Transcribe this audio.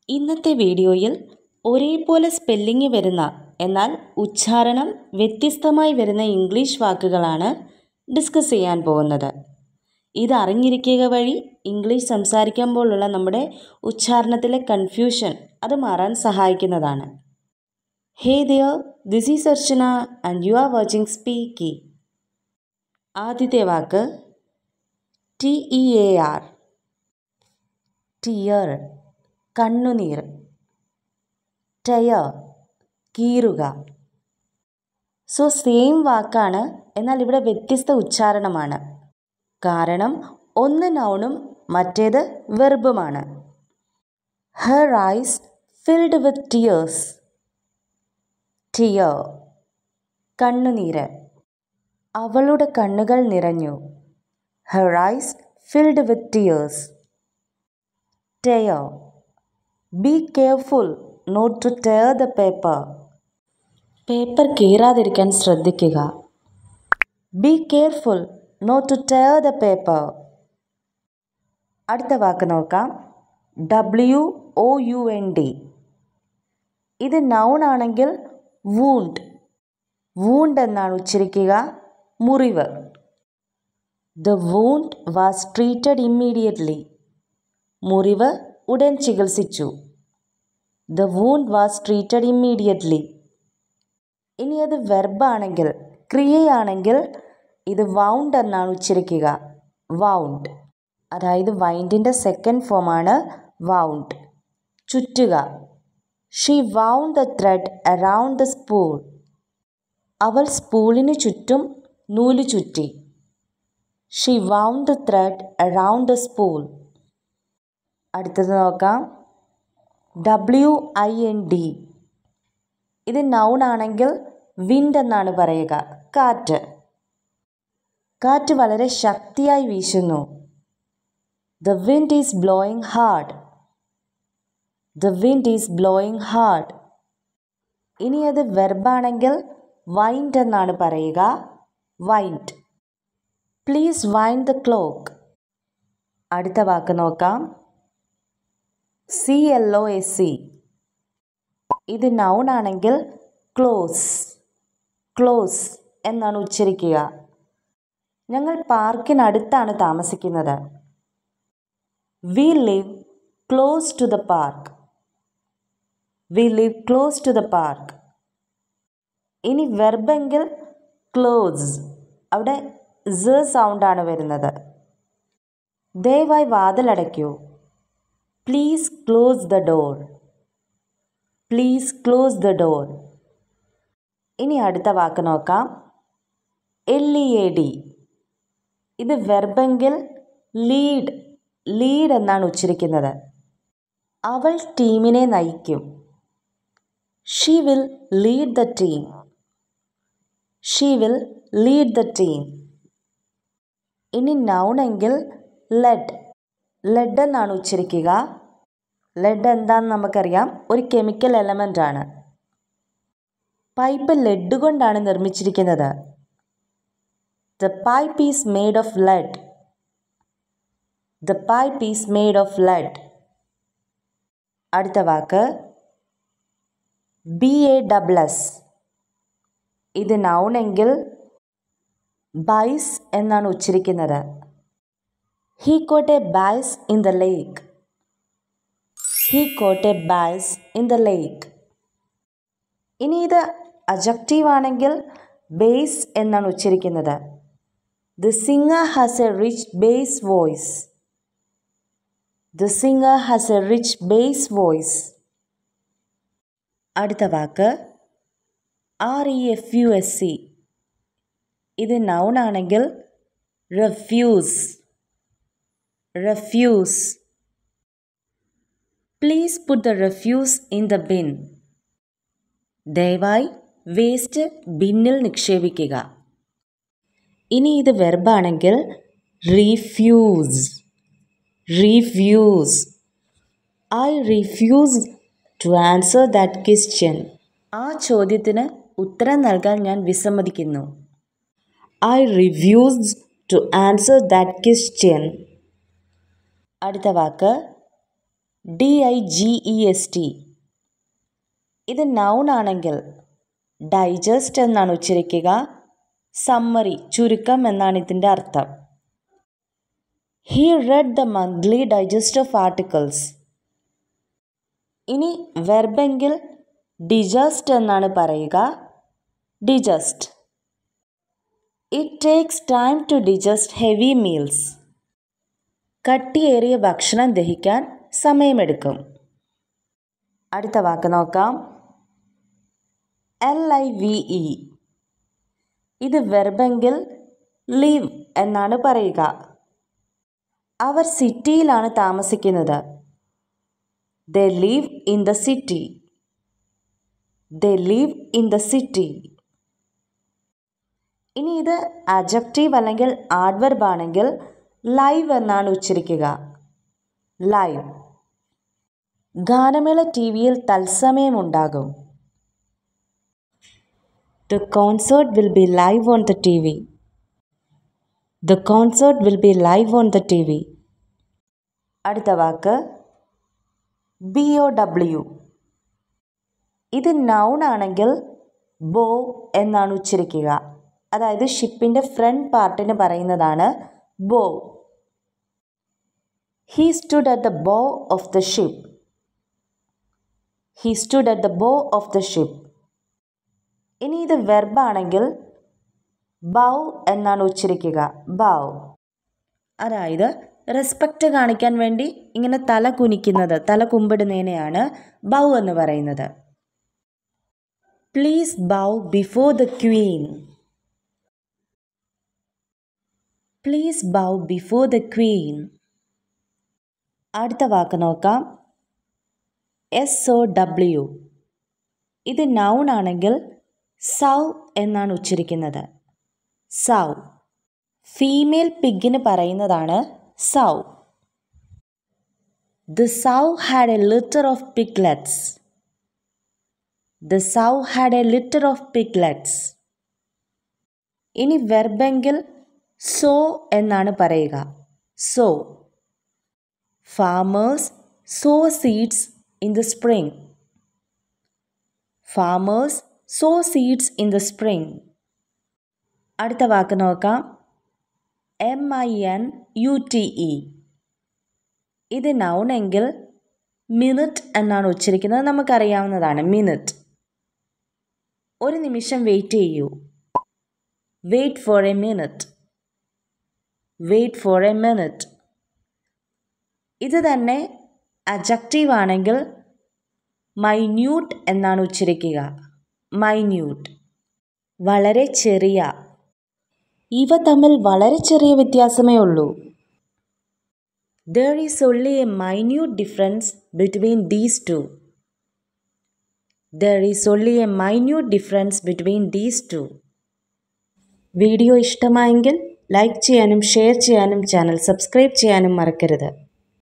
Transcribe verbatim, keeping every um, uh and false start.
ഇന്നത്തെ വീഡിയോയിൽ ഒരേപോലെ സ്പെല്ലിംഗ് വരുന്ന എന്നാൽ ഉച്ചാരണം വ്യത്യസ്തമായി വരുന്ന ഇംഗ്ലീഷ് വാക്കുകളാണ് ഡിസ്കസ് ചെയ്യാൻ പോകുന്നത്. ഇത് അറിഞ്ഞിരിക്കുക വഴി ഇംഗ്ലീഷ് സംസാരിക്കുമ്പോഴുള്ള നമ്മുടെ ഉച്ചാരണത്തിലെ കൺഫ്യൂഷൻ അത് മാറാൻ സഹായിക്കുന്നതാണ്. Hey there, this is Archana and you are watching Speaky. ആദ്യത്തെ വാക്ക് T E A R, tear, കണ്ണുനീർ. ടയർ, കീറുക. സോ സെയിം വാക്കാണ്, എന്നാൽ ഇവിടെ വ്യത്യസ്ത ഉച്ചാരണമാണ്. കാരണം ഒന്ന് നൗണും മറ്റേത് വെർബുമാണ്. Her eyes filled with tears. Tear, കണ്ണുനീര്. അവളുടെ കണ്ണുകൾ നിറഞ്ഞു. Her eyes filled with tears. Tear, be careful not to tear the paper. Paper കീറാതിരിക്കാൻ ശ്രദ്ധിക്കുക. Be careful not to tear the paper. അടുത്ത വാക്ക് നോക്കാം. W O U N D. ഇത് നൗൺ ആണെങ്കിൽ വൂണ്ട്, വൂണ്ട് എന്നാണ് ഉച്ചരിക്കുക. മുറിവ്. The wound was treated immediately. മുറിവ് ഉടൻ ചികിത്സിച്ചു. The wound was treated immediately. ഇനി അത് വെർബാണെങ്കിൽ, ക്രിയയാണെങ്കിൽ ഇത് വൗണ്ട് എന്നാണ് ഉച്ചരിക്കുക. വൗണ്ട്, അതായത് വൈൻഡിൻ്റെ സെക്കൻഡ് ഫോമാണ് വൗണ്ട്. ചുറ്റുക. She wound the thread around the spool. അവൾ സ്പൂളിന് ചുറ്റും നൂല് ചുറ്റി. She wound the thread around the spool. അടുത്തത് നോക്കാം. W I N D. ഇത് നൗൺ ആണെങ്കിൽ വിൻഡ് എന്നാണ് പറയുക. കാറ്റ്. കാറ്റ് വളരെ ശക്തിയായി വീശുന്നു. The wind is blowing hard. The wind is blowing hard. ഇനി അത് വെർബാണെങ്കിൽ വൈൻഡ് എന്നാണ് പറയുക. Wind. Please wind the clock. അടുത്ത വാക്ക് നോക്കാം. C L O S E. ഇത് നൗൺ ആണെങ്കിൽ ക്ലോസ്, ക്ലോസ് എന്നാണ് ഉച്ചരിക്കുക. ഞങ്ങൾ പാർക്കിനടുത്താണ് താമസിക്കുന്നത്. We live close to the park. We live close to the park. ഇനി വെർബെങ്കിൽ ക്ലോസ്, അവിടെ സ സൗണ്ടാണ് വരുന്നത്. ദയവായി വാതിലടയ്ക്കൂ. Please close the door. Please close the door. ഇനി അടുത്ത വാക്ക് നോക്കാം. L E A D. ഇത് വെർബെങ്കിൽ ലീഡ്, ലീഡ് എന്നാണ് ഉച്ചരിക്കുന്നത്. അവൾ ടീമിനെ നയിക്കും. She will lead the team. She will lead the team. ഇനി നൗൺ എങ്കിൽ ലെഡ്, ലെഡ് എന്നാണ് ഉച്ചരിക്കുക. ലെഡ് എന്താണെന്ന് നമുക്കറിയാം, ഒരു കെമിക്കൽ എലമെൻ്റ് ആണ്. പൈപ്പ് ലെഡ് കൊണ്ടാണ് നിർമ്മിച്ചിരിക്കുന്നത്. The pipe is made of lead. The pipe is made of lead. അടുത്ത വാക്ക് ബി എ ഡബിൾ എസ്. ഇത് നൗൺ എങ്കിൽ ബൈസ് എന്നാണ് ഉച്ചരിക്കുന്നത്. He caught a bass in the lake. He caught a bass in the lake. ഇനി ഇത് adjective ആണെങ്കിൽ bass എന്നാണ് ഉച്ചരിക്കുന്നത്. The singer has a rich bass voice. The singer has a rich bass voice. അടുത്ത വാക്ക് R E F U S E. ഇത് noun ആണെങ്കിൽ refuse, refuse. Please put the refuse in the bin. ദയവായി waste ബിന്നിൽ നിക്ഷേപിക്കുക. ഇനി ഇത് വെർബാണെങ്കിൽ refuse, refuse. I refuse to answer that question. ആ ചോദ്യത്തിന് ഉത്തരം നൽകാൻ ഞാൻ വിസമ്മതിക്കുന്നു. I refuse to answer that question. അടുത്ത വാക്ക് D I G E S T. ഇത് നൗൺ ആണെങ്കിൽ ഡൈജസ്റ്റ് എന്നാണ് ഉച്ചരിക്കുക. സമ്മറി, ചുരുക്കം എന്നാണ് ഇതിൻ്റെ അർത്ഥം. He read the monthly digest of articles. ഇനി വെർബെങ്കിൽ ഡിജസ്റ്റ് എന്നാണ് പറയുക. Digest. It takes time to digest heavy meals. കട്ടിയേറിയ ഭക്ഷണം ദഹിക്കാൻ സമയമെടുക്കും. അടുത്ത വാക്ക് നോക്കാം. L I V E. ഇത് വെർബെങ്കിൽ ലിവ് എന്നാണ് പറയുക. അവർ സിറ്റിയിലാണ് താമസിക്കുന്നത്. They live in the city. They live in the city. ഇനി ഇത് അഡ്ജക്റ്റീവ് അല്ലെങ്കിൽ ആഡ്വർബ് ആണെങ്കിൽ ലൈവ് എന്നാണ് ഉച്ചരിക്കുക. ലൈവ്. ഗാനമേള ടി വിയിൽ തത്സമയം ഉണ്ടാകും. The concert will be live on the T V. The concert will be live on the T V. അടുത്ത വാക്ക് ബി ഒ ഡബ്ല്യു. ഇത് നൗൺ ആണെങ്കിൽ ബോ എന്നാണ് ഉച്ചരിക്കുക. അതായത് ഷിപ്പിൻ്റെ ഫ്രണ്ട് പാർട്ടിന് പറയുന്നതാണ് bow. He stood at the bow of the ship. He stood at the bow of the ship. ഇനി ഇത് വെർബാണെങ്കിൽ ബൗ എന്നാണ് ഉച്ചരിക്കുക. ബൗ. അതായത് റെസ്പെക്റ്റ് കാണിക്കാൻ വേണ്ടി ഇങ്ങനെ തല കുനിക്കുന്നത്, തല കുമ്പിടുന്നതിനെയാണ് ബൗ എന്ന് പറയുന്നത്. Please bow before the queen. Please bow before the queen. അടുത്ത വാക്ക് നോക്കാം. S O W. ഇത് നൗൺ ആണെങ്കിൽ സൗ എന്നാണ് ഉച്ചരിക്കുന്നത്. സൗ. ഫീമെയിൽ പിഗിന് പറയുന്നതാണ് sow. The sow had a litter of piglets. The sow had a litter of piglets. ഇനി വെർബെങ്കിൽ സോ എന്നാണ് പറയുക. Sow. Farmers sow seeds in the spring. Farmers sow seeds in the spring. അടുത്ത വാക്ക് നോക്കാം. M I N U T E. ഇത് noun എങ്കിൽ minute എന്നാണ് ഉച്ചരിക്കുന്നത്. നമുക്കറിയാവുന്നതാണ് മിനിറ്റ്. ഒരു നിമിഷം വെയിറ്റ് ചെയ്യൂ. Wait for a minute. Wait for a minute. ഇത് തന്നെ അഡ്ജക്റ്റീവ് ആണെങ്കിൽ മൈന്യൂട്ട് എന്നാണ് ഉച്ചരിക്കുക. മൈന്യൂട്ട്. വളരെ ചെറിയ. ഇവ തമ്മിൽ വളരെ ചെറിയ വ്യത്യാസമേ ഉള്ളൂ. There is only a minute difference between these two. There is only a minute difference between these two. Video ഇഷ്ടമായെങ്കിൽ ലൈക്ക് ചെയ്യാനും ഷെയർ ചെയ്യാനും ചാനൽ സബ്സ്ക്രൈബ് ചെയ്യാനും മറക്കരുത്.